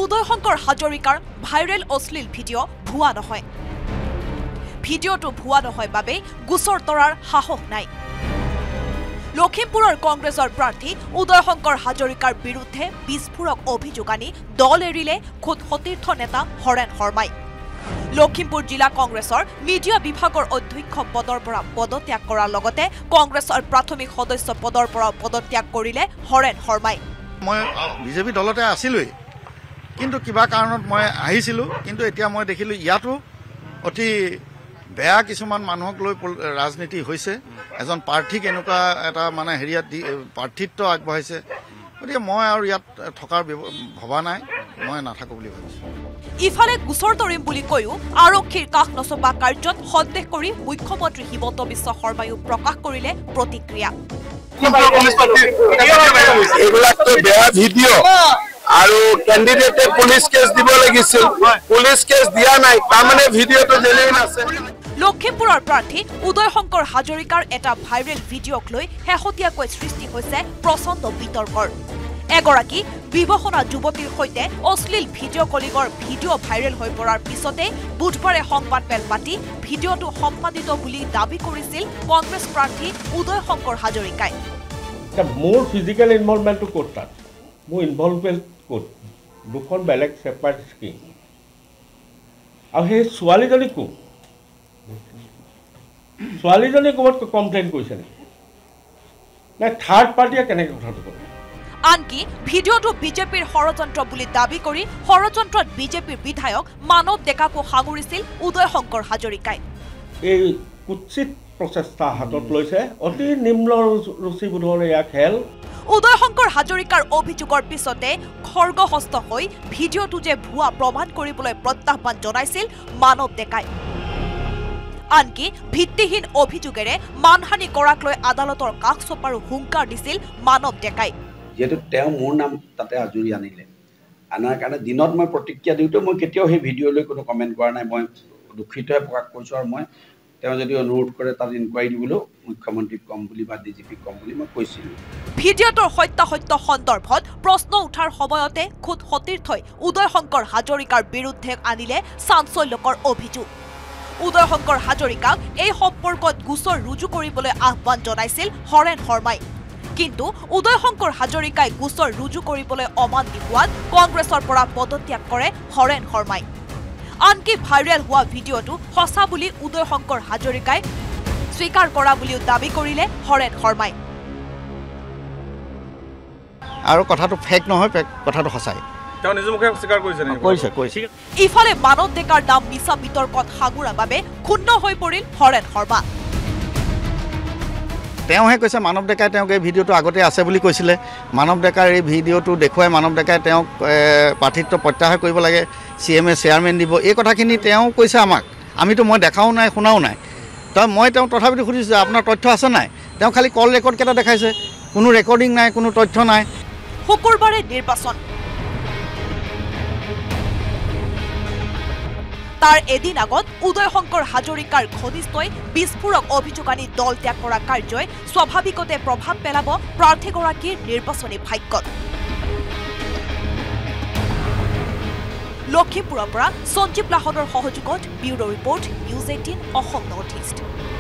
উদয় শংকৰ হাজৰিকাৰ ভাইৰেল অশ্লীল ভিডিঅ' ভুৱা নহয়। ভিডিঅ'টো ভুৱা নহয় বাবে গোচৰ তৰাৰ সাহস নাই। লখিমপুৰৰ কংগ্ৰেছৰ প্ৰাৰ্থী উদয় শংকৰ হাজৰিকাৰ বিৰুদ্ধে বিস্ফোৰক অভিযোগ আনি দল এৰিলে খোদ সতীৰ্থ নেতা হৰেণ শৰ্মাই। লখিমপুৰ জিলা কংগ্ৰেছৰ মিডিয়া বিভাগৰ অধ্যক্ষ পদৰ পৰা পদত্যাগ কৰাৰ লগতে কংগ্ৰেছৰ প্ৰাথমিক সদস্য পদৰ পৰা পদত্যাগ কৰিলে হৰেণ শৰ্মাই। মই বিজেপি দলতে আছিলোই, কিন্তু কিবা কাৰণত মই আহিছিলোঁ, কিন্তু এতিয়া মই দেখিলোঁ ইয়াতো অতি বেয়া কিছুমান মানুহক লৈ ৰাজনীতি হৈছে। এজন প্ৰাৰ্থীক এনেকুৱা এটা মানে হেৰিয়াত প্ৰাৰ্থিত্ব আগবঢ়াইছে, গতিকে মই আৰু ইয়াত থকাৰ ভবা নাই, মই নাথাকোঁ বুলি ভাবিছোঁ। ইফালে গোচৰ তৰিম বুলি কৈও আৰক্ষীৰ কাষ নচপা কাৰ্যত সন্দেহ কৰি মুখ্যমন্ত্ৰী হিমন্ত বিশ্ব শৰ্মায়ো প্ৰকাশ কৰিলে প্ৰতিক্ৰিয়া। এইবিলাকতো বেয়া ভিডিঅ' আৰু কেণ্ডিডেটে পুলিচ কেছ দিব লাগিছিল, পুলিচ কেছ দিয়া নাই, তাৰমানে ভিডিঅ'টো জেনুইন আছে। লখিমপুৰৰ প্ৰাৰ্থী উদয় শংকৰ হাজৰিকাৰ এটা ভাইৰেল ভিডিঅ'ক লৈ শেহতীয়াকৈ সৃষ্টি হৈছে প্ৰচণ্ড বিতৰ্কৰ। এগৰাকী বিবাহনা যুৱতীৰ সৈতে অশ্লীল ভিডিঅ' কলিঙৰ ভিডিঅ' ভাইৰেল হৈ পৰাৰ পিছতে বুধবাৰে সংবাদমেল পাতি ভিডিঅ'টো সম্পাদিত বুলি দাবী কৰিছিল কংগ্ৰেছ প্ৰাৰ্থী উদয় শংকৰ হাজৰিকাই। মোৰ ফিজিকেল ইনভলভমেণ্টটো ক'ত তাত, মোৰ ইনভলভমেণ্ট ক'ত, দুখন বেলেগ ছেপাৰেট স্কিম। আৰু সেই ছোৱালীজনী কোন, ছোৱালীজনী ক'ৰবাত কমপ্লেইন কৰিছে নেকি, নে থাৰ্ড পাৰ্টিয়ে কেনেকৈ কথাটো ক'লে? আনকি ভিডিঅ'টো বিজেপিৰ ষড়যন্ত্ৰ বুলি দাবী কৰি ষড়যন্ত্ৰত বিজেপিৰ বিধায়ক মানৱ ডেকাকো সাঙুৰিছিল উদয় শংকৰ হাজৰিকাই। এই কুৎসিত প্ৰচেষ্টা হাতত লৈছে, অতি নিম্ন ৰুচিবোধৰ এয়া খেল। উদয় শংকৰ হাজৰিকাৰ অভিযোগৰ পিছতে খৰ্গহস্ত হৈ ভিডিঅ'টো যে ভুৱা প্ৰমাণ কৰিবলৈ প্ৰত্যাহ্বান জনাইছিল মানৱ ডেকাই। আনকি ভিত্তিহীন অভিযোগেৰে মানহানি কৰাক লৈ আদালতৰ কাষ চপাৰো হুংকাৰ দিছিল মানৱ ডেকাই। যেহেতু তেওঁ মোৰ নাম তাতে আজৰি আনিলে, আনাৰ কাৰণে দিনত মই প্ৰতিক্ৰিয়া দিওঁতে মই কেতিয়াও সেই ভিডিঅ'লৈ কোনো কমেণ্ট কৰা নাই। মই দুখিতহে প্ৰকাশ কৰিছোঁ, আৰু মই তেওঁ যদি অনুৰোধ কৰে তাত ইনকুৱাৰী দিবলৈও মুখ্যমন্ত্ৰীক ক'ম বুলি বা ডিজিপিক ক'ম বুলি মই কৈছিলোঁ। ভিডিঅ'টোৰ সত্যাসত্য সন্দৰ্ভত প্ৰশ্ন উঠাৰ সময়তে খোদ সতীৰ্থই উদয় শংকৰ হাজৰিকাৰ বিৰুদ্ধে আনিলে চাঞ্চল্যকৰ অভিযোগ। উদয় শংকৰ হাজৰিকাক এই সম্পৰ্কত গোচৰ ৰুজু কৰিবলৈ আহ্বান জনাইছিল হৰেণ শৰ্মাই। কিন্তু উদয় শংকৰ হাজৰিকাই গোচৰ ৰুজু কৰিবলৈ অমান্তি হোৱাত কংগ্ৰেছৰ পৰা পদত্যাগ কৰে হৰেণ শৰ্মাই। আনকি ভাইৰেল হোৱা ভিডিঅ'টো সঁচা বুলি উদয় শংকৰ হাজৰিকাই স্বীকাৰ কৰা বুলিও দাবী কৰিলে হৰেণ শৰ্মাই। আৰু কথাটো ফেক নহয়, কথাটো সঁচাই। ইফালে মানৱ ডেকাৰ নাম মিছা বিতৰ্কত সাঙুৰাৰ বাবে ক্ষুণ্ণ হৈ পৰিল হৰেণ শৰ্মা। তেওঁহে কৈছে মানৱ ডেকাই তেওঁক এই ভিডিঅ'টো আগতে আছে বুলি কৈছিলে। মানৱ ডেকাৰ এই ভিডিঅ'টো দেখুৱাই মানৱ ডেকাই তেওঁক প্ৰাৰ্থিত্ব প্ৰত্যাহাৰ কৰিব লাগে, CMA চেয়াৰমেন দিব, এই কথাখিনি তেওঁ কৈছে আমাক। আমিতো মই দেখাও নাই, শুনাও নাই। মই তেওঁক তথাপিতো সুধিছোঁ যে আপোনাৰ তথ্য আছে নাই? তেওঁ খালি কল ৰেকৰ্ডকেইটা দেখাইছে, কোনো ৰেকৰ্ডিং নাই, কোনো তথ্য নাই। শুকুৰবাৰে নিৰ্বাচন, তাৰ এদিন আগত উদয় শংকৰ হাজৰিকাৰ ঘনিষ্ঠই বিস্ফোৰক অভিযোগ আনি দল ত্যাগ কৰা কাৰ্যই স্বাভাৱিকতে প্ৰভাৱ পেলাব প্ৰাৰ্থীগৰাকীৰ নিৰ্বাচনী ভাগ্যত। লখিমপুৰৰ পৰা সঞ্জীৱ লাহনৰ সহযোগত bureau' report, News18 Assam north east.